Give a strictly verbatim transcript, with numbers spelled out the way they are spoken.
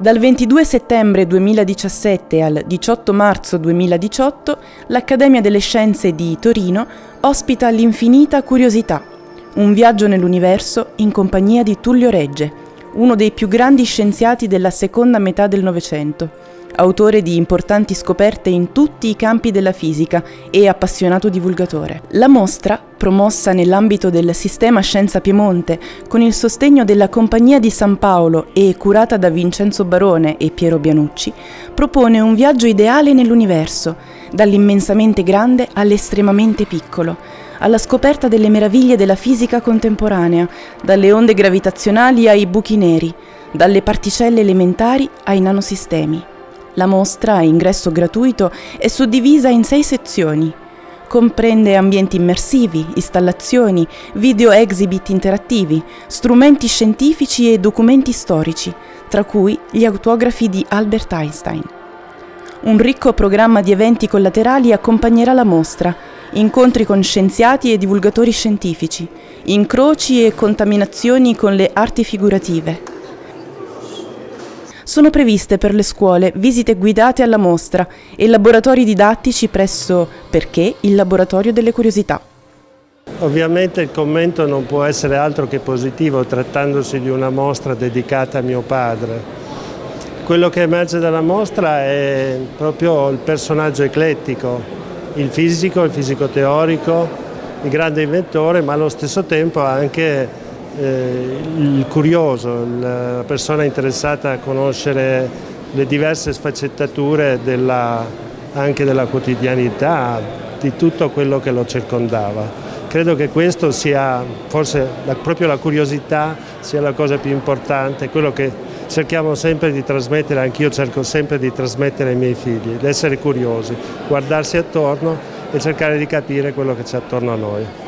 Dal ventidue settembre duemiladiciassette al diciotto marzo duemiladiciotto l'Accademia delle Scienze di Torino ospita l'Infinita Curiosità, un viaggio nell'universo in compagnia di Tullio Regge, uno dei più grandi scienziati della seconda metà del Novecento, autore di importanti scoperte in tutti i campi della fisica e appassionato divulgatore. La mostra, promossa nell'ambito del Sistema Scienza Piemonte con il sostegno della Compagnia di San Paolo e curata da Vincenzo Barone e Piero Bianucci, propone un viaggio ideale nell'universo, dall'immensamente grande all'estremamente piccolo, alla scoperta delle meraviglie della fisica contemporanea, dalle onde gravitazionali ai buchi neri, dalle particelle elementari ai nanosistemi. La mostra, a ingresso gratuito, è suddivisa in sei sezioni. Comprende ambienti immersivi, installazioni, video exhibit interattivi, strumenti scientifici e documenti storici, tra cui gli autografi di Albert Einstein. Un ricco programma di eventi collaterali accompagnerà la mostra, incontri con scienziati e divulgatori scientifici, incroci e contaminazioni con le arti figurative. Sono previste per le scuole visite guidate alla mostra e laboratori didattici presso Perché il Laboratorio delle Curiosità. Ovviamente il commento non può essere altro che positivo, trattandosi di una mostra dedicata a mio padre. Quello che emerge dalla mostra è proprio il personaggio eclettico, il fisico, il fisico teorico, il grande inventore, ma allo stesso tempo anche Eh, il curioso, la persona interessata a conoscere le diverse sfaccettature della, anche della quotidianità, di tutto quello che lo circondava. Credo che questo sia, forse la, proprio la curiosità sia la cosa più importante, quello che cerchiamo sempre di trasmettere, anch'io cerco sempre di trasmettere ai miei figli, di essere curiosi, guardarsi attorno e cercare di capire quello che c'è attorno a noi.